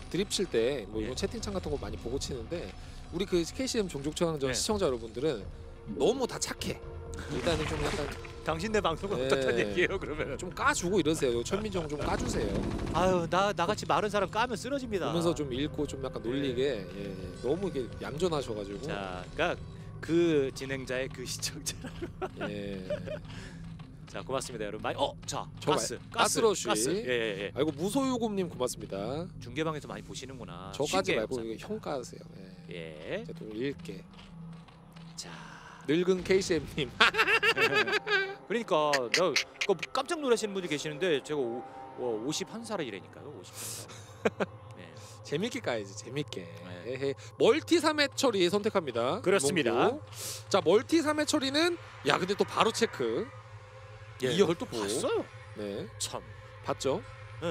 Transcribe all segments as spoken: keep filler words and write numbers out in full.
드립 칠 때 뭐 예. 이런 채팅창 같은 거 많이 보고 치는데 우리 그 케이씨엠 종족청전 네. 시청자 여러분들은 너무 다 착해. 일단은 좀 약간 당신네 방송은 네. 어떻단 얘기예요 그러면? 좀 까주고 이러세요. 천민정 좀 까주세요. 아유 나 나같이 마른 사람 까면 쓰러집니다. 보면서 좀 읽고 좀 약간 놀리게 예, 예. 너무 이게 얌전하셔가지고 자, 그러니까 그 진행자의 그 시청자. 예. 자 고맙습니다 여러분. 많이 어자 저 가스 말- 가스 가스러쉬. 가스. 예예 예. 아이고 무소유곰님 고맙습니다. 중계방에서 많이 보시는구나. 저까지 쉽게 말고 이거 감사합니다. 형 까세요. 예. 예. 제가 또 읽게. 자. 늙은 케이씨엠님. 그러니까 내가 그거 깜짝 놀라시는 분이 계시는데 제가 오, 어, 오십일 살이라니까요. 오십일 살. 네. 재밌게 까야지 재밌게. 네. 에헤. 멀티 삼 회 처리 선택합니다. 그렇습니다. 이몽규. 자 멀티 삼 회 처리는 야 근데 또 바로 체크. 예, 이열 또 봤어요. 네 참. 봤죠. 네.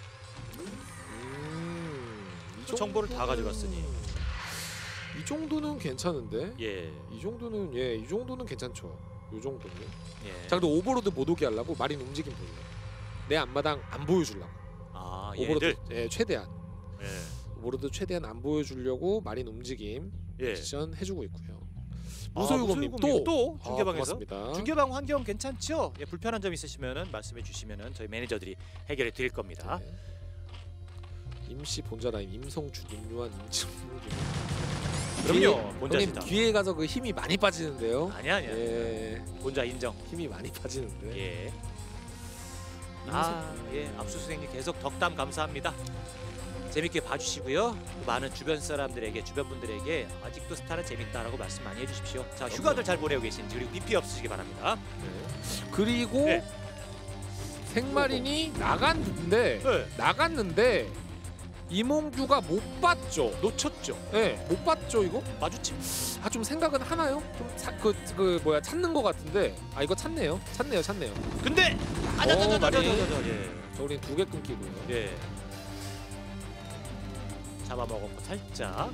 음, 이 그 정보를 다 정도는- 가져갔으니. 이 정도는 괜찮은데. 예. 이 정도는 예, 이 정도는 괜찮죠. 요 정도는. 예. 자, 근데 오버로드 못 오게 하려고 마린 움직임 보여. 내 앞마당 안 보여주려고. 아 오버로드 얘들. 예, 최대한. 예. 오버로드 최대한 안 보여주려고 마린 움직임 예. 미션 해주고 있고요. 아, 무소유곰님 무소유곰님 또, 또 아, 중계방에서. 고맙습니다. 중계방 환경 괜찮죠? 예, 불편한 점 있으시면은 말씀해 주시면은 저희 매니저들이 해결해 드릴 겁니다. 네. 임시 본자라인 임성춘, 임요한, 임진무. 그럼요. 본자시다. 형님 뒤에 가서 그 힘이 많이 빠지는데요. 아니야 아니야. 예, 본자 인정. 힘이 많이 빠지는데. 예. 아, 예. 압수수색님 계속 덕담 감사합니다. 재밌게 봐주시고요. 많은 주변 사람들에게, 주변 분들에게 아직도 스타는 재밌다라고 말씀 많이 해주십시오. 자, 휴가들 잘 보내고 계신지 그리고 비피 없으시기 바랍니다. 네. 그리고 네. 생마린이 나갔는데 네. 나갔는데 이몽규가 못 봤죠. 놓쳤죠. 네, 못 봤죠 이거? 마주침. 아 좀 생각은 하나요? 좀그그 그 뭐야 찾는 거 같은데 아 이거 찾네요. 찾네요, 찾네요. 근데 어, 아자자자자자자자. 예. 저 우린 두 개 끊기고요. 예. 잡아먹었고 살짝.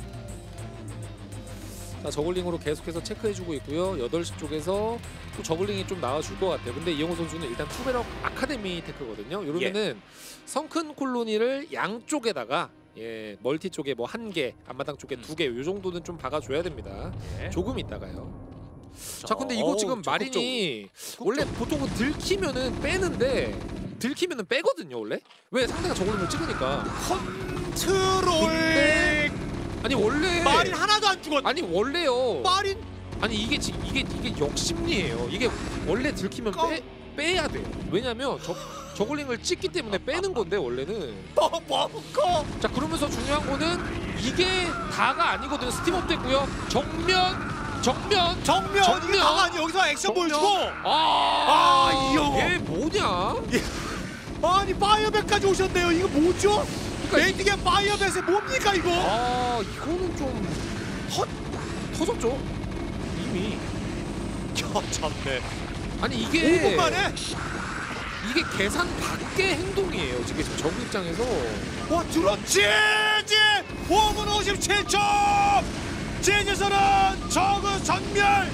자 저글링으로 계속해서 체크해주고 있고요. 여덟 시 쪽에서 또 저글링이 좀 나와줄 것 같아요. 근데 이영호 선수는 일단 투베럭 아카데미 테크거든요. 이러면은 성큰 콜로니를 양쪽에다가 예 멀티 쪽에 뭐 한 개, 앞마당 쪽에 음. 두 개, 요 정도는 좀 박아줘야 됩니다. 예. 조금 있다가요. 자 근데 이거 어우, 지금 마린이 원래 보통은 들키면은 빼는데 들키면은 빼거든요 원래. 왜 상대가 저글링을 찍으니까. 컨트롤. 근데 아니 원래 마린 하나도 안 죽었. 아니 원래요. 마린 아니 이게 지 이게 이게 역심리예요. 이게 원래 들키면 빼 빼야 돼요. 왜냐면 저 저글링을 찍기 때문에 빼는 건데 원래는. 뻐뻐꺼. 자 그러면서 중요한 거는 이게 다가 아니거든요. 스팀업 됐고요. 정면 정면 정면. 정면. 이게 다가 아니 여기서 액션 정면. 보여주고. 아, 아, 이영호. 얘 뭐냐? 아니 파이어백까지 오셨네요. 이거 뭐죠? 그러니까 이- 에이티게 파이어백이 뭡니까 이거? 아 이거는 좀 터, 터졌죠 이미. 야 참네. 아니 이게 오 분 만에. 이게 계산 밖의 행동이에요. 지금 적 입장에서. 와 들었지? 오 분 오십칠 초. 제재선은 적은 전멸.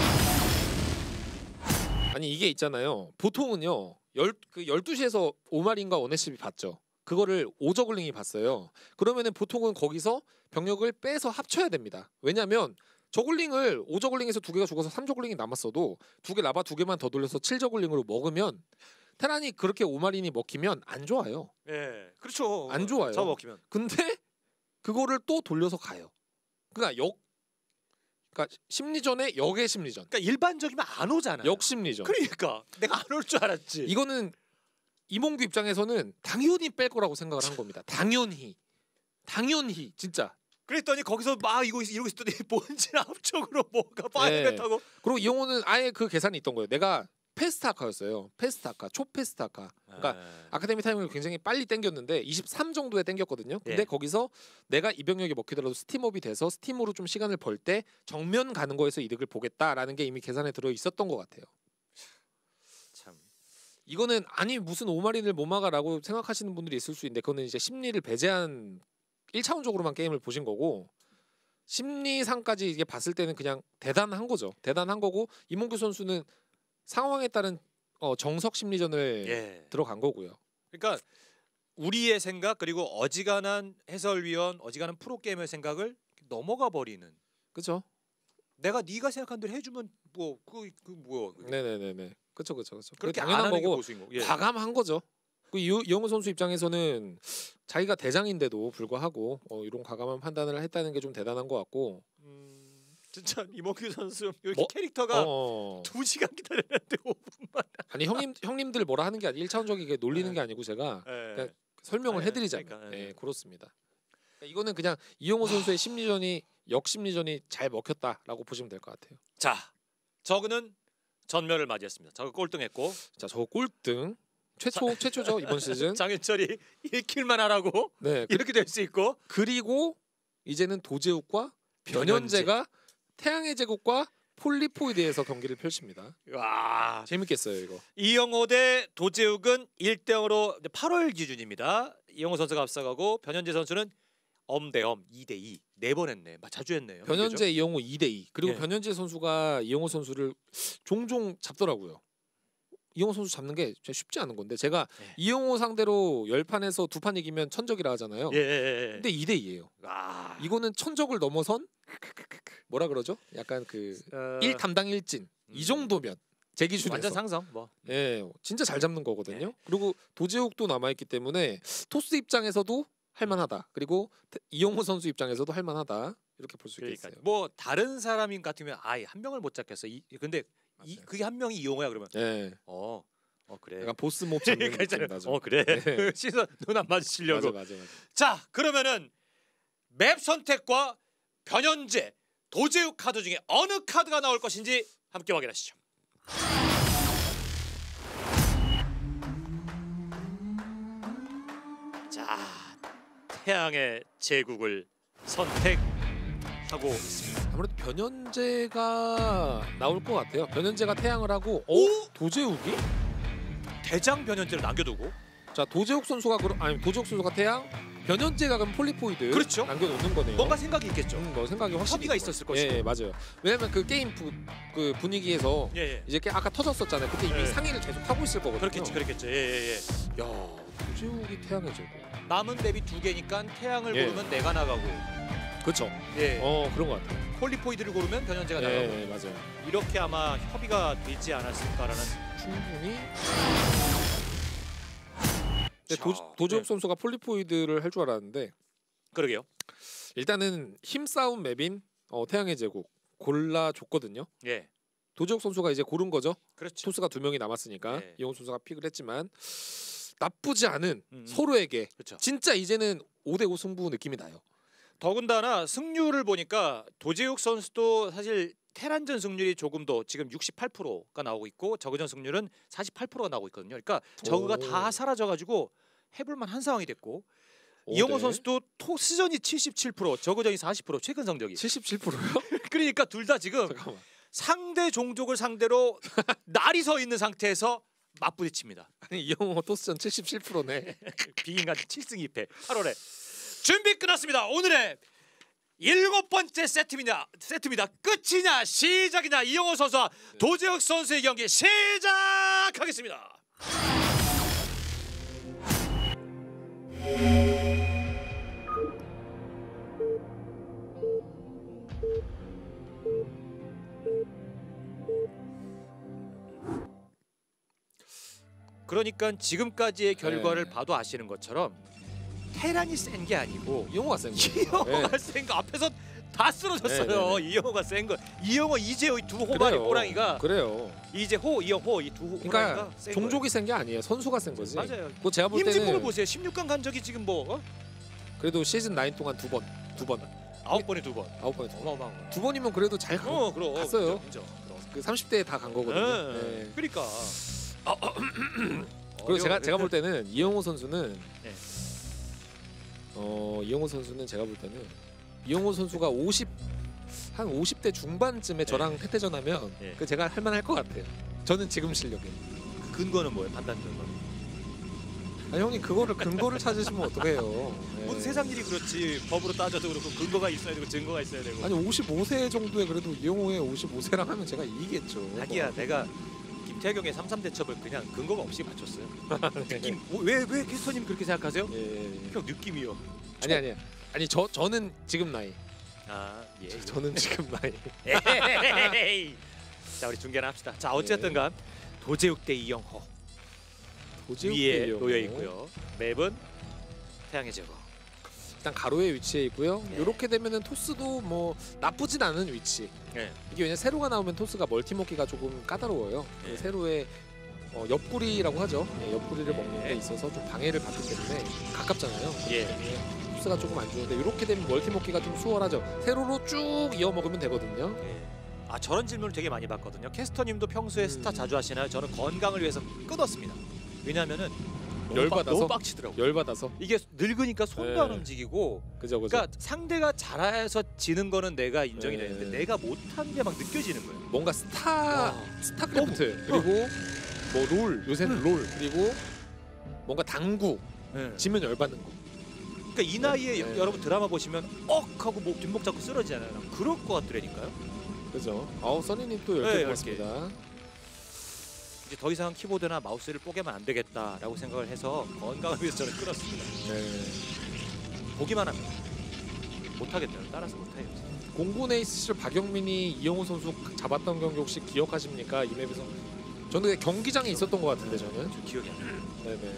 아니 이게 있잖아요. 보통은요. 열, 그 열두 시에서 오마린과 원에스비 봤죠. 그거를 오저글링이 봤어요. 그러면은 보통은 거기서 병력을 빼서 합쳐야 됩니다. 왜냐면 저글링을 오저글링에서 두 개가 죽어서 삼저글링이 남았어도 두 개 라바 두 개만 더 돌려서 칠저글링으로 먹으면 테란이 그렇게 오마린이 먹히면 안 좋아요. 예, 그렇죠. 안 좋아요. 저 먹히면. 근데 그거를 또 돌려서 가요. 그러니까 역 그러니까 심리전에 역의 심리전. 그러니까 일반적이면 안 오잖아요. 역심리전. 그러니까 내가 안 올 줄 알았지. 이거는 이몽규 입장에서는 당연히 뺄 거라고 생각을 한 겁니다. 당연히. 당연히 진짜. 그랬더니 거기서 막 이거 이러고 있었더니 본진 앞쪽으로 뭐가 파이어백 네. 타고. 그리고 이용호는 아예 그 계산이 있던 거예요. 내가 페스트아카였어요. 페스트아카, 초페스트아카. 그러니까 에. 아카데미 타이밍을 굉장히 빨리 땡겼는데 이십삼 정도에 땡겼거든요. 근데 예. 거기서 내가 이 병력이 먹히더라도 스팀업이 돼서 스팀으로 좀 시간을 벌 때 정면 가는 거에서 이득을 보겠다라는 게 이미 계산에 들어 있었던 것 같아요. 참. 이거는 아니 무슨 오마린을 못 막아라고 생각하시는 분들이 있을 수 있는데 그거는 이제 심리를 배제한 일 차원적으로만 게임을 보신 거고 심리상까지 이게 봤을 때는 그냥 대단한 거죠. 대단한 거고 이몽규 선수는 상황에 따른 어, 정석 심리전을 예. 들어간 거고요. 그러니까 우리의 생각 그리고 어지간한 해설위원, 어지간한 프로게이머의 생각을 넘어가 버리는. 그죠? 내가 네가 생각한 대로 해주면 뭐그 그 뭐야? 그게. 네네네네. 그렇죠, 그렇죠, 그렇죠. 그렇게 안 당연한 하는 게 거고 고수인 거. 예. 과감한 거죠. 그 이- 이영호 선수 입장에서는 자기가 대장인데도 불구하고 어, 이런 과감한 판단을 했다는 게 좀 대단한 것 같고. 음, 진짜 이몽규 선수 이렇게 뭐? 캐릭터가 어, 두 시간 기다렸는데 오 분만. 아니 형님 형님들 뭐라 하는 게 아니 일차원적이게 놀리는 네. 게 아니고 제가 예. 그러니까 설명을 아니, 해드리자면 그러니까, 네, 예. 그렇습니다. 그러니까 이거는 그냥 이영호 선수의 심리전이 역심리전이 잘 먹혔다라고 보시면 될 것 같아요. 자, 저그는 전멸을 맞이했습니다. 저그 꼴등했고 자, 저 꼴등 최초 최초죠 이번 시즌. 장윤철이 일 킬만 하라고 네. 그, 이렇게 될 수 있고 그리고 이제는 도제욱과 변현재가 태양의 제국과 폴리포이드에서 경기를 펼칩니다. 와 재밌겠어요 이거. 이영호 대 도재욱은 일 대 영으로 팔월 기준입니다. 이영호 선수가 앞서가고 변현재 선수는 엄대엄 이 대 이 네 번 했네. 막 자주 했네요. 변현재 이영호 이 대 이. 그리고 예. 변현재 선수가 이영호 선수를 종종 잡더라고요. 이영호 선수 잡는 게 진짜 쉽지 않은 건데 제가 예. 이영호 상대로 열 판에서 두 판 이기면 천적이라 하잖아요. 예, 예, 예. 근데 이 대 이예요. 와 이거는 천적을 넘어선 뭐라 그러죠? 약간 그 어, 일 담당 일진 이 음. 정도면 제 기준에서 완전 상성 뭐. 예, 진짜 잘 잡는 거거든요. 네. 그리고 도제욱도 남아 있기 때문에 토스 입장에서도 할만하다. 그리고 태- 이영호 선수 입장에서도 할만하다. 이렇게 볼 수 그러니까 있겠어요. 뭐 다른 사람인 같으면 아예 한 명을 못 잡겠어. 이, 근데 이, 맞아요. 그게 한 명이 이용호야 그러면 예, 어, 어 그래. 약간 보스 몹 잡는 그러니까 느낌 있잖아요. 나죠. 어 그래. 네. 시선 눈 안 마주치려고. 맞아, 맞아, 맞아. 자 그러면은 맵 선택과 변현재, 도제욱 카드 중에 어느 카드가 나올 것인지 함께 확인하시죠. 자 태양의 제국을 선택하고 있습니다. 아무래도 변현재가 나올 것 같아요. 변현재가 태양을 하고 어? 오! 도제욱이? 대장 변현재를 남겨두고 자, 도제욱 선수가 그럼 아니 도제욱 선수가 태양, 변현재가 그럼 폴리포이드 그렇죠. 남겨놓는 거네요. 뭔가 생각이 있겠죠. 음, 뭐 생각이 확실히 협의가 있을 있었을 거예요. 것이고. 예, 예, 맞아요. 왜냐면 그 게임 부, 그 분위기에서 예, 예. 이제 게- 아까 터졌었잖아요. 그때 이미 예. 상의를 계속 하고 있을 거거든요. 그렇겠지, 그렇겠지. 예, 예, 예. 야, 도제욱이 태양의 제국. 남은 맵이 두 개니까 태양을 예. 고르면 내가 나가고, 그렇죠. 예. 어, 그런 것 같아요. 폴리포이드를 고르면 변현재가 나가고. 예, 맞아요. 이렇게 아마 협의가 되지 않았을까라는. 충분히. 근데 자, 도, 도제욱 네. 선수가 폴리포이드를 할 줄 알았는데 그러게요. 일단은 힘싸움 맵인 어, 태양의 제국 골라줬거든요. 예, 도제욱 선수가 이제 고른 거죠. 그렇죠. 토스가 두 명이 남았으니까 네. 이영호 선수가 픽을 했지만 나쁘지 않은 음, 음. 서로에게 그렇죠. 진짜 이제는 오 대 오 승부 느낌이 나요. 더군다나 승률을 보니까 도제욱 선수도 사실 테란전 승률이 조금 더 지금 육십팔 퍼센트가 나오고 있고 저그전 승률은 사십팔 퍼센트가 나오고 있거든요. 그러니까 저그가 오. 다 사라져가지고 해볼만 한 상황이 됐고 오 이영호 대 선수도 토스전이 칠십칠 퍼센트, 저그전이 사십 퍼센트 최근 성적이. 칠십칠 퍼센트요? 그러니까 둘 다 지금 잠깐만. 상대 종족을 상대로 날이 서 있는 상태에서 맞부딪힙니다. 아니 이영호 토스전 칠십칠 퍼센트네. 비인간 칠 승 이 패 팔월에 준비 끝났습니다. 오늘의 일곱 번째 세트입니다. 세트입니다. 끝이냐 시작이냐 이영호 선수와 도재욱 선수의 경기 시작하겠습니다. 그러니까 지금까지의 결과를 네. 봐도 아시는 것처럼 테란이 센 게 아니고 이영호가 센 거예요. 이영호가 센 거 앞에서 다 쓰러졌어요. 네, 네, 이영호가 센 거. 이영호 이재호 두 호마리 그래요. 호랑이가 그래요. 이재호 이영호 이 두 호랑이가 그러니까 센 종족이 센 게 아니에요. 선수가 센 거지. 거예요. 맞아요. 그 제가 볼 임진모를 때는 보세요. 십육 강 간 적이 지금 뭐 어? 그래도 시즌 구 동안 두 번, 두 번, 아홉 번에 두 번. 아홉 번에 두 번. 어마어마한 거. 두 번이면 그래도 잘 가. 어, 그럼 갔어요. 인정, 인정. 그럼. 그 삼십 대에 다 간 거거든요. 네. 네. 그러니까. 그리고 제가 제가 볼 때는 이영호 선수는 네. 어 이영호 선수는 제가 볼 때는 이영호 선수가 오십 한 오십 대 중반쯤에 저랑 태태전하면 네. 그 제가 할 만할 것 같아요. 저는 지금 실력에. 그 근거는 뭐예요? 판단 근거. 아 형님 그거를 근거를 찾으시면 어떡해요. 네. 모든 세상 일이 그렇지. 법으로 따져도 그렇고 근거가 있어야 되고 증거가 있어야 되고. 아니 오십오 세 정도에 그래도 이영호의 오십오 세랑 하면 제가 이기겠죠. 자기야 내가 김태경의 삼삼 대첩을 그냥 근거가 없이 맞췄어요. 네. 느낌 왜왜 캐스터님 그렇게 생각하세요? 예, 예, 예. 그냥 느낌이요. 아니 아니 아니 저 저는 지금 나이. 아 예. 저는 지금 나이. 에헤헤헤. 자 우리 중계를 합시다. 자 어쨌든간 도제욱 대 이영호 도지욱 위에 대이요. 놓여 있고요. 맵은 태양의 제거. 일단 가로에 위치해 있고요. 네. 이렇게 되면은 토스도 뭐 나쁘진 않은 위치. 네. 이게 왜냐 세로가 나오면 토스가 멀티 먹기가 조금 까다로워요. 네. 세로의 어, 옆구리라고 하죠. 예, 옆구리를 네. 먹는 데 있어서 좀 방해를 받기 때문에 가깝잖아요. 예. 예. 토스가 조금 안 좋은데 이렇게 되면 멀티 먹기가 좀 수월하죠. 세로로 쭉 이어 먹으면 되거든요. 예. 아 저런 질문을 되게 많이 받거든요. 캐스터님도 평소에 음. 스타 자주 하시나요? 저는 건강을 위해서 끊었습니다. 왜냐하면은 너무 열받아서? 빡- 너무 빡치더라고. 열 받아서. 이게 늙으니까 손도 네. 안 움직이고. 그죠 그죠. 그러니까 상대가 잘해서 지는 거는 내가 인정이 네. 되는데 내가 못한 게 막 느껴지는 거예요. 뭔가 스타 와. 스타크래프트 그리고 뭐 롤 요새는 롤 그리고 뭔가 당구 네. 지면 열 받는 거. 그러니까 이 나이에 네. 여러분 드라마 보시면 억 하고 목 뒷목 잡고 쓰러지잖아요. 그럴 것 같더라니까요. 그죠. 아우 써니님 또 열 네, 개 열 먹었습니다. 이제 더 이상 키보드나 마우스를 뽀개면 안 되겠다라고 생각을 해서 건강을 위해서 저는 끊었습니다. 네. 보기만 합니다. 못하겠더라고요. 따라서 못해요. 공군 에이스 시절 박영민이 이영호 선수 잡았던 경기 혹시 기억하십니까? 이 맵에서 저는 경기장에 있었던 것 같은데 저는. 저 기억이 안 나요. 네네.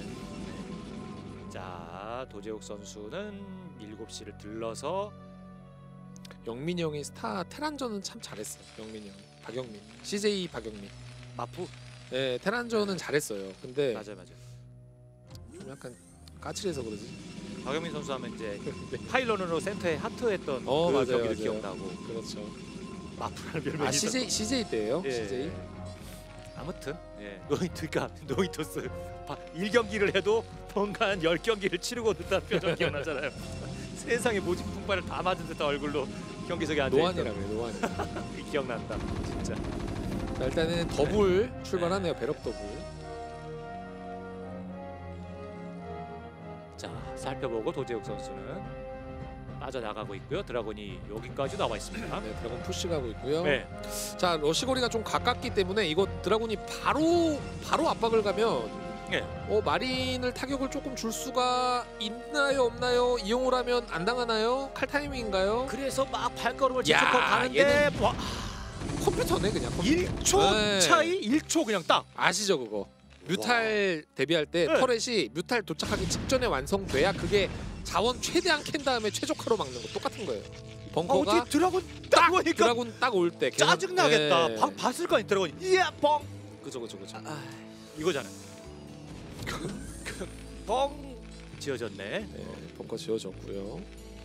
자 도재욱 선수는 일곱 시를 들러서 영민이 형이 스타 테란전은 참 잘했어요. 영민이 형, 박영민, 씨제이 박영민. 마프. 네, 테란전은 잘했어요. 근데 맞아요, 맞아요. 좀 약간 까칠해서 그러지. 박영민 선수 하면 이제 네. 파일런으로 센터에 하트했던 어, 그 맞아요, 경기도 맞아요. 기억나고 그렇죠. 마프라는 별명이 아 있었- 씨제이 씨제이 때예요. 예. 씨제이. 아무튼 예. 노이트가 노이토스 일 경기를 해도 뭔가 한 열 경기를 치르고 있다는 표정 기억나잖아요. 세상에 모진 풍파를 다 맞은 듯한 얼굴로 경기석에 앉아 노안이라 그래 노안. 그 기억난다. 진짜. 자, 일단은 더블 출발하네요. 배럭 더블. 자 살펴보고 도재욱 선수는 빠져나가고 있고요. 드라곤이 여기까지 나와 있습니다. 네, 드라곤 푸시 가고 있고요. 네. 자, 러시거리가 좀 가깝기 때문에 이거 드라곤이 바로 바로 압박을 가면 네. 어 마린을 타격을 조금 줄 수가 있나요, 없나요? 이용호라면 안 당하나요? 칼 타이밍인가요? 그래서 막 발걸음을 야, 재촉하고 가는데 와, 컴퓨터네 그냥. 컴퓨터. 일 초 네. 차이 일 초 그냥 딱. 아시죠 그거? 뮤탈 데뷔할 때 네. 터렛이 뮤탈 도착하기 직전에 완성돼야 그게 자원 최대한 캔 다음에 최적화로 막는 거 똑같은 거예요. 아, 벙커가 어떻게 드라곤 딱 보니까 드라군 딱 올 때 짜증 나겠다. 네. 방 봤을 거 아니 드라곤. 이야 뻥. 그죠 그죠 그죠. 아, 이거잖아요. 뻥 지어졌네. 네, 벙커 지어졌고요.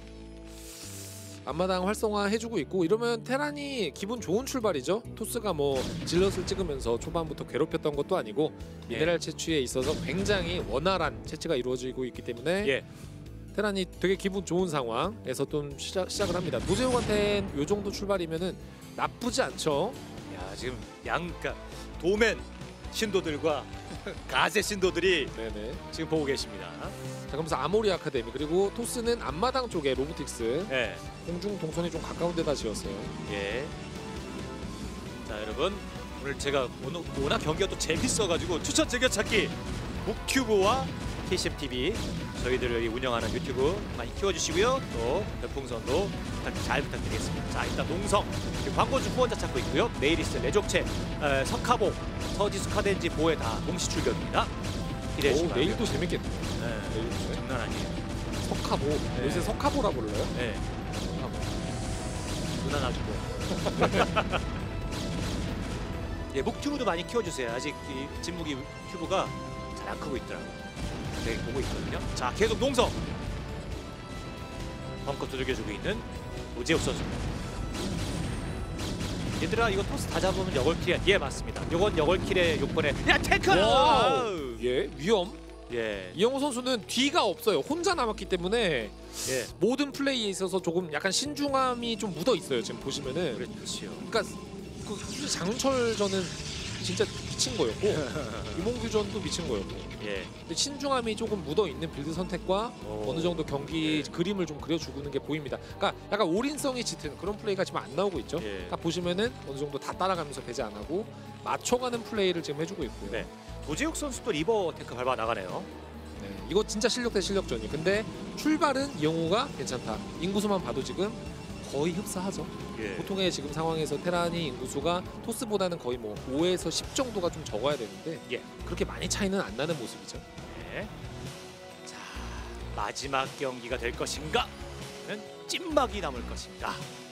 앞마당 활성화 해주고 있고 이러면 테란이 기분 좋은 출발이죠. 토스가 뭐 질럿을 찍으면서 초반부터 괴롭혔던 것도 아니고 미네랄 채취에 있어서 굉장히 원활한 채취가 이루어지고 있기 때문에 예. 테란이 되게 기분 좋은 상황에서 좀 시작, 시작을 합니다. 노재욱한테는 요 정도 출발이면은 나쁘지 않죠. 야 지금 양가 도맨 신도들과 가세 신도들이 네네. 지금 보고 계십니다. 자 그러면서 아모리 아카데미 그리고 토스는 앞마당 쪽에 로보틱스 예. 공중 동선이 좀 가까운 데다 지었어요. 예. 자 여러분 오늘 제가 오늘 워낙 경기가 또 재밌어가지고 추천 즐겨찾기 묵튜브와 케이씨엠 티비 저희들이 운영하는 유튜브 많이 키워주시고요. 또 별풍선도 부탁, 잘 부탁드리겠습니다. 자 일단 농성 지금 광고주 후원자 찾고 있고요. 네이리스 레족체 에, 석카보 서지수 카덴지 보에 다 동시 출격입니다. 기대해 오, 주시기 바랍니다. 내일도 재밌겠네. 네, 내일도 장난 아니에요. 석카보. 요새 석카보라 불러요? 네. 석카보. 누나 놔주고. 예, 목튜브도 많이 키워주세요. 아직 이 진묵이 튜브가 잘 안 크고 있더라고요. 네, 보고 있거든요. 자, 계속 농성. 벙커 두들겨주고 있는 오재욱 선수. 얘들아, 이거 토스 다 잡으면 여걸킬이야. 예, 맞습니다. 요건 여걸킬의 요건에 야, 테크! 와우. 예, 위험. 예, 이영호 선수는 뒤가 없어요. 혼자 남았기 때문에 예, 모든 플레이에 있어서 조금 약간 신중함이 좀 묻어 있어요. 지금 보시면은. 그렇지요. 그러니까 그 솔직히 장윤철 저는 진짜 미친 거였고 유몽규전도 미친 거였고. 예. 근데 신중함이 조금 묻어 있는 빌드 선택과 오. 어느 정도 경기 예. 그림을 좀 그려주는 게 보입니다. 그러니까 약간 올인성이 짙은 그런 플레이가 지금 안 나오고 있죠. 예. 딱 보시면은 어느 정도 다 따라가면서 배제 안 하고 맞춰가는 플레이를 지금 해주고 있고요. 네. 도재욱 선수도 리버 테크 밟아 나가네요. 네, 이거 진짜 실력 대 실력전이. 근데 출발은 이영호가 괜찮다. 인구수만 봐도 지금 거의 흡사하죠. 예. 보통의 지금 상황에서 테란이 인구수가 토스보다는 거의 뭐 오에서 십 정도가 좀 적어야 되는데 예. 그렇게 많이 차이는 안 나는 모습이죠. 네. 자, 마지막 경기가 될 것인가? 아니면 찐막이 남을 것인가?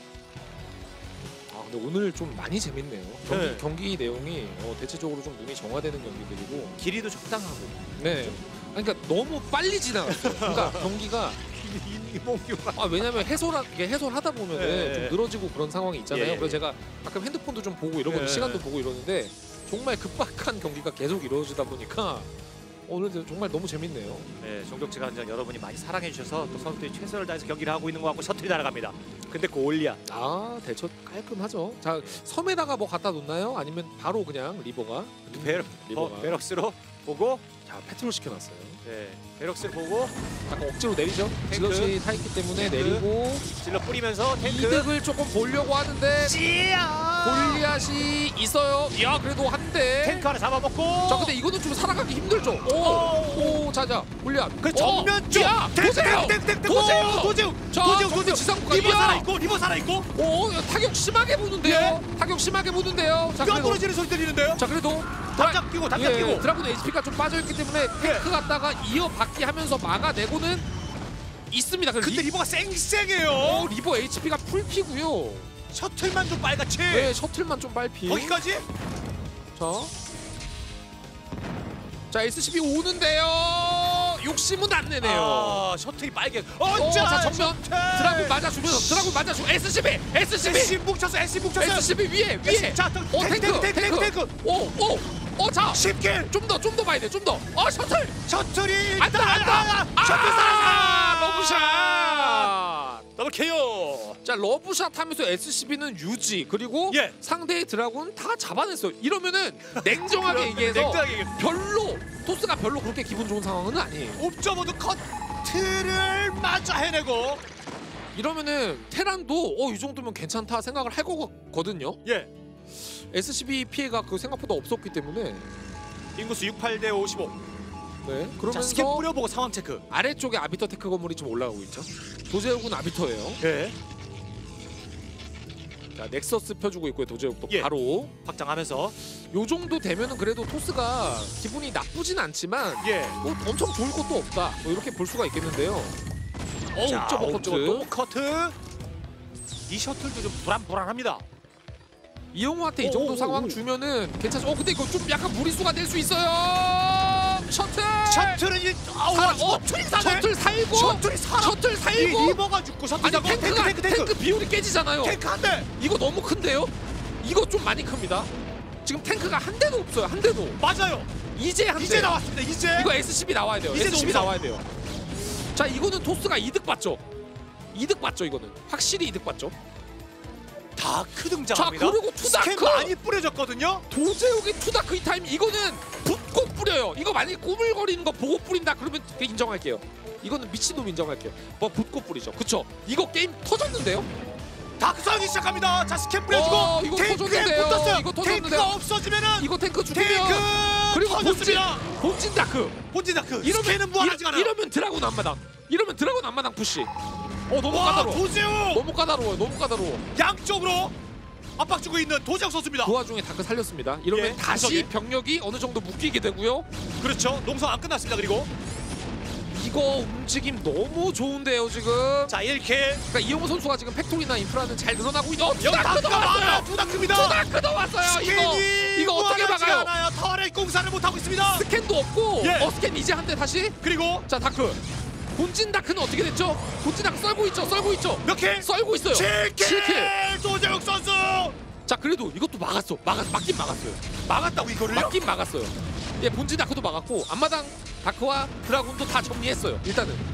아 근데 오늘 좀 많이 재밌네요. 경기, 네. 경기 내용이 어, 대체적으로 좀 눈이 정화되는 경기들이고. 길이도 적당하고. 네. 그러니까 너무 빨리 지나갔어요. 그러니까 경기가 이몽규가 아 왜냐면 해설 이게 해설하다 보면은 네. 좀 늘어지고 그런 상황이 있잖아요. 예, 예, 그래서 예. 제가 가끔 핸드폰도 좀 보고 이러고 예. 시간도 보고 이러는데 정말 급박한 경기가 계속 이루어지다 보니까 오늘 정말 너무 재밌네요. 네, 종족지가 한장 여러분이 많이 사랑해 주셔서 또 선수들이 최선을 다해서 경기를 하고 있는 것 같고 셔틀이 날아갑니다. 근데 골리앗 아 대처 깔끔하죠. 자 섬에다가 뭐 갖다 놓나요? 아니면 바로 그냥 리버가 베럭, 리버가 어, 베럭스로 보고 자 패트롤 시켜놨어요. 네, 베럭스 보고 약간 억지로 내리죠. 탱크. 질럿이 타있기 때문에 탱크. 내리고 질러 뿌리면서 탱크 이득을 조금 보려고 하는데 찌야 골리앗이 있어요. 야 그래도 한 대. 탱크 하나 잡아먹고 자 근데 이거는 좀 살아가기 힘들죠. 오. 오, 자자 골리앗. 그 정면 쪽 야 탱크 도세요. 탱크 탱크 도세요. 도재욱 자 도재욱 정면 도재욱 지상구가 리버 이야. 살아있고 리버 살아있고 오 타격 심하게 보는데요. 타격 심하게 보는데요. 자 뼈 그래도 부러지는 소리 들리는데요. 자 그래도 담장 끼고 담장 예, 끼고 드라군 에이치피가 좀 빠져있기 때문에 탱크 갖다가 이어받기 하면서 막아내고는 있습니다. 그래서 근데 리, 리버가 쌩쌩해요. 오, 리버 에이치피가 풀피고요. 셔틀만 좀 빨갛지. 네 셔틀만 좀 빨피. 거기까지? 자, 자 에스씨비 오는데요. 욕심은 안 내네요. 아, 셔틀이 빨개. 어, 어짜 자 정면 드라군 맞아주면서 드라군 맞아주 에스씨비 에스씨비 에스씨 뭉쳤어. 에스씨 뭉쳤어. 에스씨비 위에 위에. 자, 어 탱크 탱크 탱크 탱크 탱크. 오오오자 쉽게 좀 더 좀 더 봐야 돼 좀 더. 어 셔틀 셔틀이 안다 안다. 셔틀 아 살았어. 러브샷. 더블 케이오. 자 러브샷 하면서 에스씨비는 유지 그리고 예. 상대의 드라군 다 잡아냈어요. 이러면은 냉정하게 얘기해서 냉정하게 얘기해. 별로 토스가 별로 그렇게 기분 좋은 상황은 아니에요. 옵저버도 커트를 마저 해내고. 이러면은 테란도 어 이 정도면 괜찮다 생각을 할 거거든요. 예. 에스씨비 피해가 그 생각보다 없었기 때문에 인구수 육십팔 대 오십오. 네 자, 그러면서 스캔 뿌려보고 상황 체크. 아래쪽에 아비터 테크 건물이 좀 올라가고 있죠. 도제욱은 아비터예요. 예. 자 넥서스 펴주고 있고요. 도제욱도 예. 바로 확장하면서 요 정도 되면은 그래도 토스가 기분이 나쁘진 않지만 예. 뭐 엄청 좋을 것도 없다. 뭐 이렇게 볼 수가 있겠는데요. 어우 자, 옥저버 옵저버 커트. 커트. 이 셔틀도 좀 불안불안합니다. 이영호한테 이 오, 정도 오, 상황 오. 주면은 괜찮죠. 어 근데 이거 좀 약간 무리수가 될 수 있어요. 셔틀. 셔틀은 이 아우 살아, 어, 어, 셔틀이 사네. 셔틀 살고. 셔틀이 살아. 셔틀 이 살고. 리버가 죽고 셔틀 아니 잡고 탱크가 탱크 탱크, 탱크 탱크 비율이 깨지잖아요. 탱크 한 대. 이거 너무 큰데요? 이거 좀 많이 큽니다. 지금 탱크가 한 대도 없어요. 한 대도. 맞아요. 이제 한 대. 이제 나왔습니다. 이제. 이거 에스씨비 나와야 돼요. 이제 에스씨비 옵션. 나와야 돼요. 자 이거는 토스가 이득 봤죠. 이득 봤죠 이거는. 확실히 이득 봤죠. 다크 자 등장합니다. 그리고 투다크. 스캔 많이 뿌려졌거든요. 도제욱이 투다크 이 타임 이거는 붓고 뿌려요. 이거 만약에 꾸물거리는 거 보고 뿌린다 그러면 그게 인정할게요. 이거는 미친놈 인정할게요. 뭐 붓고 뿌리죠. 그쵸? 이거 게임 터졌는데요? 다크 싸우기 시작합니다. 자 스캔 뿌려주고 어, 이거 탱크에 터졌는데요. 붙었어요. 이거 터졌는데요. 탱크가 없어지면은 이거 탱크 죽으면 탱크 그리고 본진 터졌습니다. 본진 다크 본진 다크. 이러면 스캔은 무한하지 않아요. 이러면 드라군 앞마당 이러면 드라군 앞마당 푸시. 어 너무 와 까다로워. 도재욱 너무 까다로워요. 너무 까다로워. 양쪽으로 압박 주고 있는 도재욱 선수입니다. 그 와중에 다크 살렸습니다. 이러면 예, 다시 구석에. 병력이 어느 정도 묶이게 되고요. 그렇죠. 농성 안 끝났습니다. 그리고 이거 움직임 너무 좋은데요 지금. 자 일 킬. 그러니까 이영호 선수가 지금 팩토리나 인프라는 잘 늘어나고 있는. 어, 여기 투다크도 다크가 많아요. 왔어요. 투다크입니다. 투다크도 왔어요. 이거 스캔이 이거 어떻게 무한하지 막아요? 않아요. 터널 공사를 못 하고 있습니다. 스캔도 없고. 예. 어 스캔 이제 한 대 다시. 그리고 자 다크. 본진 다크는 어떻게 됐죠? 본진 다크 썰고 있죠. 썰고 있죠. 몇 킬? 썰고 있어요. 칠 킬. 칠 킬. 도재욱 선수 자 그래도 이것도 막았어. 막았 막긴 막았어요. 막았다고 이거를요? 막긴 막았어요. 예 본진 다크도 막았고 앞마당 다크와 드라군도 다 정리했어요. 일단은.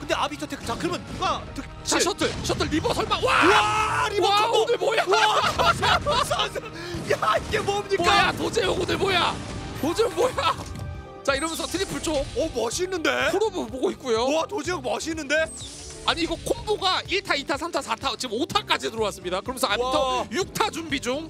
근데 아비터 테크. 자 그러면 누가 자 득실? 셔틀 셔틀 리버 설마 와! 와 리버 와 콤보. 오늘 뭐야? 와 선수. 야 이게 뭡니까? 뭐야 도재욱 오늘 뭐야? 도재욱 뭐야? 자 이러면서 트리플 쪽 오 멋있는데? 프로브 보고 있고요. 와 도지혁 멋있는데? 아니 이거 콤보가 일 타, 이 타, 삼 타, 사 타 지금 오 타까지 들어왔습니다. 그러면서 와. 아비터 육 타 준비 중.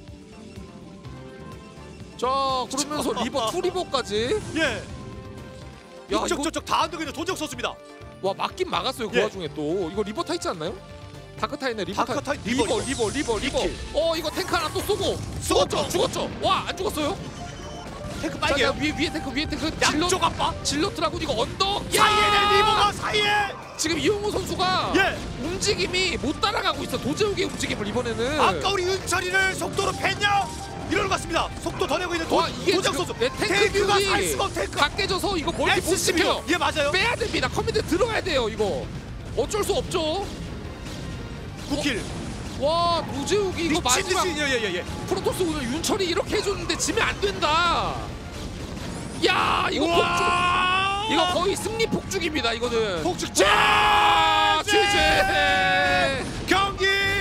자 그러면서 리버 투 리버까지. 예. 야 이쪽 이거 저쪽 다 안되고 있는 도지혁 선수입니다. 와 막긴 막았어요. 그 예. 와중에 또 이거 리버 타 있지 않나요? 다크 타이네 리버 타. 다크 타이- 리버 리버, 리버 리버 리버. 킬. 어 이거 탱크 하나 또 쏘고 쏘죠. 죽었죠 죽었죠. 와 안 죽었어요? 탱크 자, 빨개요. 자, 위에 위에 탱크 위에 탱크 질러 양쪽 아빠. 질러 드라군 이거 언덕. 사이에 리버가 사이에. 지금 이용호 선수가 예. 움직임이 못 따라가고 있어. 도재욱의 움직임을 이번에는. 아까 우리 은철이를 속도로 뺐냐? 이러는 것 같습니다. 속도 더 내고 있는 도, 와 이게 도지혁 지금 선수. 네, 탱크 탱크가 살 뷰이 수가 없 탱크. 다 깨져서 이거 멀티 못 에스씨비로. 시켜. 예 맞아요. 빼야 됩니다. 커맨드 들어가야 돼요 이거. 어쩔 수 없죠. 구 킬. 와 도재욱이 이거 미친 마지막 듯이 예예예. 예, 예. 프로토스 오늘 윤철이 이렇게 해줬는데 지면 안 된다. 야 이거 폭죽. 우와! 이거 거의 승리 폭죽입니다 이거는. 폭죽. 자 제제! 제제. 경기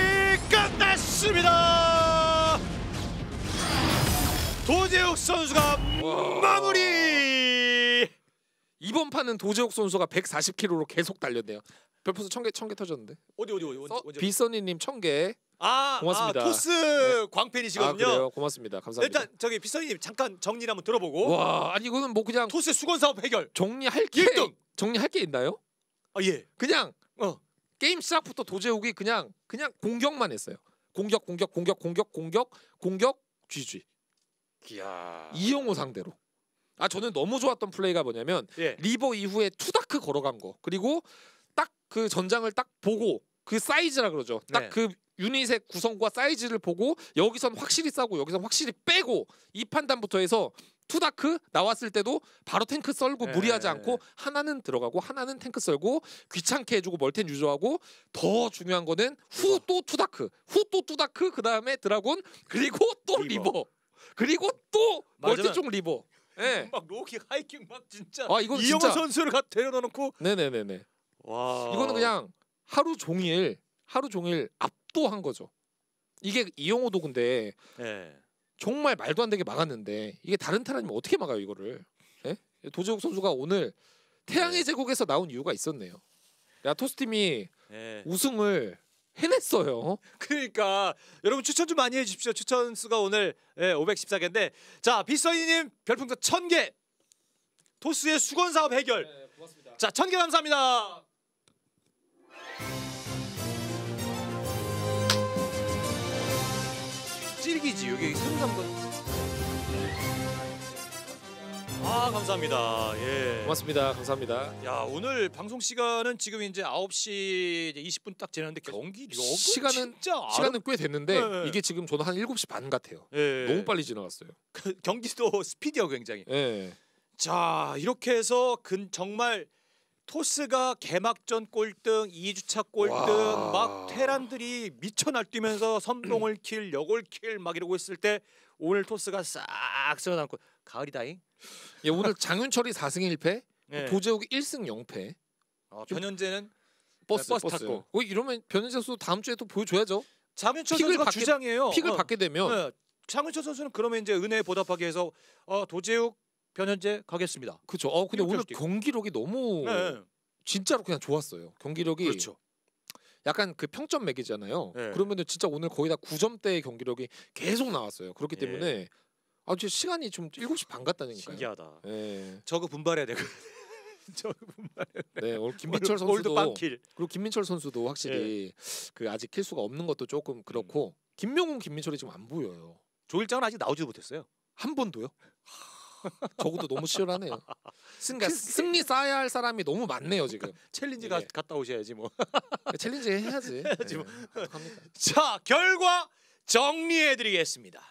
끝났습니다. 도재욱 선수가 와. 마무리. 이번 판은 도재욱 선수가 백사십 킬로로 계속 달렸네요. 별풍선 천 개 천 개 터졌는데. 어디 어디 어디 서, 어디. 비서니님 천 개. 아, 고맙습니다. 아, 토스 아 광팬이시거든요. 그래요. 고맙습니다. 감사합니다. 일단 저기 비서님 잠깐 정리를 한번 들어보고. 와 아니 이거는 뭐 그냥 토스의 수건 사업 해결. 정리할 게 일 등. 정리할 게 있나요? 아 예. 그냥 어. 게임 시작부터 도재욱이 그냥 그냥 공격만 했어요. 공격 공격 공격 공격 공격 공격 쥐쥐. 이야. 이용호 상대로. 아 저는 너무 좋았던 플레이가 뭐냐면 예. 리버 이후에 투다크 걸어간 거 그리고 딱 그 전장을 딱 보고 그 사이즈라 그러죠. 네. 딱 그 유닛의 구성과 사이즈를 보고 여기선 확실히 싸고 여기선 확실히 빼고 이 판단부터 해서 투다크 나왔을 때도 바로 탱크 썰고 네. 무리하지 않고 하나는 들어가고 하나는 탱크 썰고 귀찮게 해주고 멀텐 유저하고 더 중요한 거는 후 또 투다크 후 또 투다크 그 다음에 드라곤 그리고 또 리버. 리버, 그리고 또 맞으면- 멀티 쪽 리버. 예. 막 로킥 하이킹 막 진짜. 아 이건 이영호 진짜 선수를 갖다 데려놓고. 네네네네. 와. 이거는 그냥 하루 종일 하루 종일 압도한 거죠. 이게 이영호도 근데 예. 정말 말도 안 되게 막았는데 이게 다른 테라니면 어떻게 막아요 이거를? 예? 도재욱 선수가 오늘 태양의 제국에서 나온 이유가 있었네요. 야토스 팀이 예. 우승을 해냈어요. 그러니까 여러분 추천 좀 많이 해주십시오. 추천 수가 오늘 예, 오백십사 개인데 자 비서이님 별풍선 천 개. 토스의 수건 사업 해결. 네, 고맙습니다. 자 천 개 감사합니다. 찔기지 여기 새로 산 거. 아 감사합니다. 예. 고맙습니다. 감사합니다. 야 오늘 방송 시간은 지금 이제 아홉 시 이십 분 딱 지났는데 경기 력은 시간은- 진짜 시간은 꽤 됐는데 네, 네. 이게 지금 저는 한 일곱 시 반 같아요. 예. 너무 빨리 지나갔어요. 그 경기도 스피디하고 굉장히. 예. 자 이렇게 해서 근 정말 토스가 개막전 꼴등, 이 주차 꼴등, 와. 막 테란들이 미쳐 날뛰면서 선봉을 킬, 역을 킬 막 이러고 있을 때 오늘 토스가 싹 쓸어담고 가을이다잉. 예, 오늘 장윤철이 사 승 일 패, 예. 도재욱이 일 승 영 패. 어, 변현재는 버스 버스 버스. 탔고. 어, 이러면 변현재 선수 다음 주에 또 보여줘야죠. 장윤철 픽을 선수가 받게- 주장이에요. 픽을 어. 받게 되면 네. 장윤철 선수는 그러면 이제 은혜에 보답하기 위해서 어, 도재욱, 변현재 가겠습니다. 그렇죠. 어 근데 이렇게 오늘 할 수도 있고. 경기력이 너무 네. 진짜로 그냥 좋았어요. 경기력이 그렇죠. 약간 그 평점 매기잖아요. 네. 그러면은 진짜 오늘 거의 다 구 점대의 경기력이 계속 나왔어요. 그렇기 예. 때문에 아 진짜 시간이 좀 일곱 시 반 같다니까요. 신기하다. 예. 저거 분발해야 되고. 저거 분발해야 돼. 네, 오늘 김민철 올드- 올드 선수도 빵킬. 그리고 김민철 선수도 확실히 예. 그 아직 킬수가 없는 것도 조금 그렇고 음. 김명훈, 김민철이 지금 안 보여요. 조일장은 아직 나오지도 못했어요. 한 번도요? 저것도 너무 치열하네요. 그러니까 승리 쌓아야 할 사람이 너무 많네요 지금. 챌린지 예. 가, 갔다 오셔야지 뭐. 챌린지 해야지. 해야지 네, 뭐. 어떡합니까? 자 결과 정리해드리겠습니다.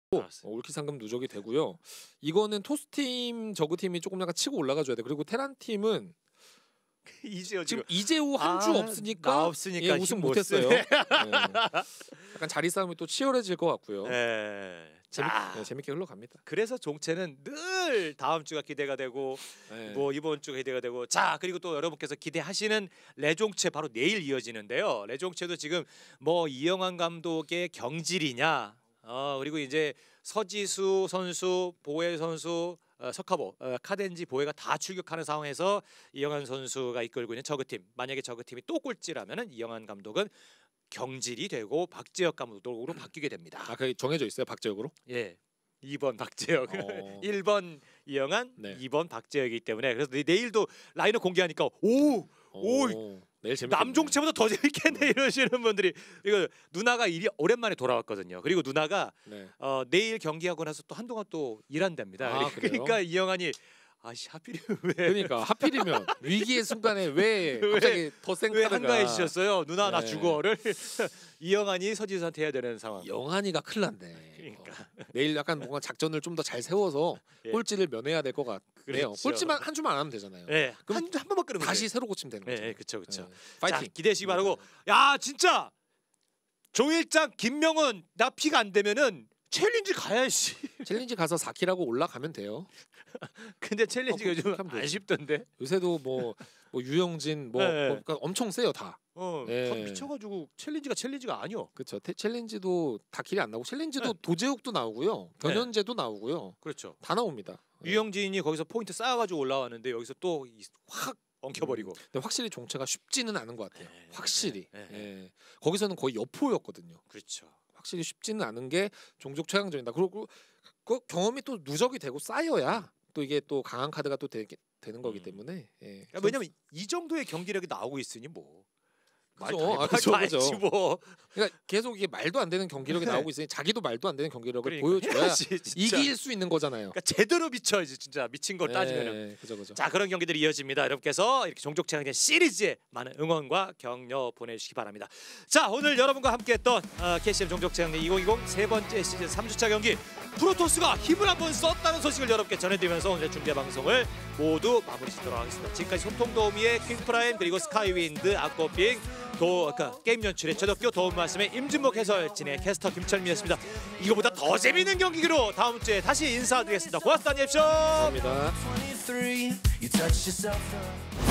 어, 올킬 상금 누적이 되고요. 이거는 토스팀 저그팀이 조금 약간 치고 올라가줘야 돼. 그리고 테란 팀은 이제요 지금 지금 이재호 한 주 아, 없으니까, 나 없으니까 예, 힘 우승 못 못했어요. 쓰네. 네. 약간 자리 싸움이 또 치열해질 것 같고요. 네. 재밌, 자, 네, 재밌게 흘러갑니다. 그래서 종채는 늘 다음 주가 기대가 되고 네. 뭐 이번 주가 기대가 되고 자 그리고 또 여러분께서 기대하시는 레종채 바로 내일 이어지는데요. 레종채도 지금 뭐 이영환 감독의 경질이냐 어 그리고 이제 서지수 선수 보혜 선수 어, 석하보 어, 카덴지 보혜가 다 출격하는 상황에서 이영환 선수가 이끌고 있는 저그팀 만약에 저그팀이 또 꼴찌라면은 이영환 감독은 경질이 되고 박재혁 감독으로 바뀌게 됩니다. 아, 그 정해져 있어요, 박재혁으로? 예. 이 번 박재혁, 어. 일 번 이영환, 네. 이 번 박재혁이기 때문에 그래서 내- 내일도 라인을 공개하니까 오, 오, 오, 내일 재밌겠네. 남종채보다 더 재밌겠네 이러시는 분들이 이거 누나가 일이 오랜만에 돌아왔거든요. 그리고 누나가 네. 어, 내일 경기하고 나서 또 한동안 또 일한답니다. 아, 그래요? 그러니까 이영환이 아씨 하필이면 왜 그러니까 하필이면 위기의 순간에 왜 왜- 갑자기 더 센 왜 카드가 한가해지셨어요? 누나 나 네. 죽어를 이영환이 서지수한테 해야 되는 상황. 영환이가 큰일 났네. 그러니까. 어, 내일 약간 뭔가 작전을 좀 더 잘 세워서 예. 꼴찌를 면해야 될 것 같네요. 그렇죠. 꼴찌만 한 주만 안 하면 되잖아요. 예, 그럼 한, 한 번만 끄는 다시 새로 고치면 되는 거죠. 예, 그렇죠, 그렇죠. 네. 파이팅. 자, 기대하시기 바라고. 야 진짜 조일장 김명훈 나 피가 안 되면은 챌린지 가야지. 챌린지 가서 사 킬하고 올라가면 돼요. 근데 챌린지 어, 요즘 그렇게 하면 되지. 아쉽던데. 요새도 뭐, 뭐 유영진 뭐, 네. 뭐 그러니까 엄청 세요 다. 어, 예. 다 미쳐가지고 챌린지가 챌린지가 아니요. 그렇죠. 챌린지도 다 킬이 안 나오고 챌린지도 네. 도제욱도 나오고요. 변현재도 나오고요. 그렇죠. 다 나옵니다. 네. 유영진이 거기서 포인트 쌓아가지고 올라왔는데 여기서 또 확 엉켜버리고. 근데 확실히 종체가 쉽지는 않은 것 같아요. 네, 확실히. 네, 네. 예. 거기서는 거의 여포였거든요. 그렇죠. 확실히 쉽지는 않은 게 종족 최강전이다. 그리고 그 경험이 또 누적이 되고 쌓여야 또 이게 또 강한 카드가 또 되, 되는 거기 음. 때문에. 예. 그러니까 왜냐면 이 정도의 경기력이 나오고 있으니 뭐. 말 그죠. 다 해- 아, 말 그죠, 다 그죠. 했지 뭐. 그러니까 계속 이게 말도 안 되는 경기력이 네. 나오고 있으니 자기도 말도 안 되는 경기력을 그러니까 보여줘야 해야지, 진짜. 이길 수 있는 거잖아요. 그러니까 제대로 미쳐야지 진짜 미친 걸 따지면은. 예, 그죠, 그죠. 자 그런 경기들이 이어집니다. 여러분께서 이렇게 종족 최강전 시리즈에 많은 응원과 격려 보내주시기 바랍니다. 자 오늘 여러분과 함께했던 어, 케이씨엠 종족 최강전 이천이십 세 번째 시즌 삼 주차 경기 프로토스가 힘을 한번 썼다는 소식을 여러분께 전해드리면서 오늘 중계 방송을 모두 마무리 짓도록 하겠습니다. 지금까지 소통도우미의 퀸프라임 그리고 스카이윈드 아코핑 도 아까 게임 연출의 최덕규 도움 말씀의 임진목 해설진의 캐스터 김철민이었습니다. 이거보다 더 재밌는 경기로 다음 주에 다시 인사드리겠습니다. 고맙습니다. 안녕히 계십시오. 감사합니다. twenty-three, you touch yourself up.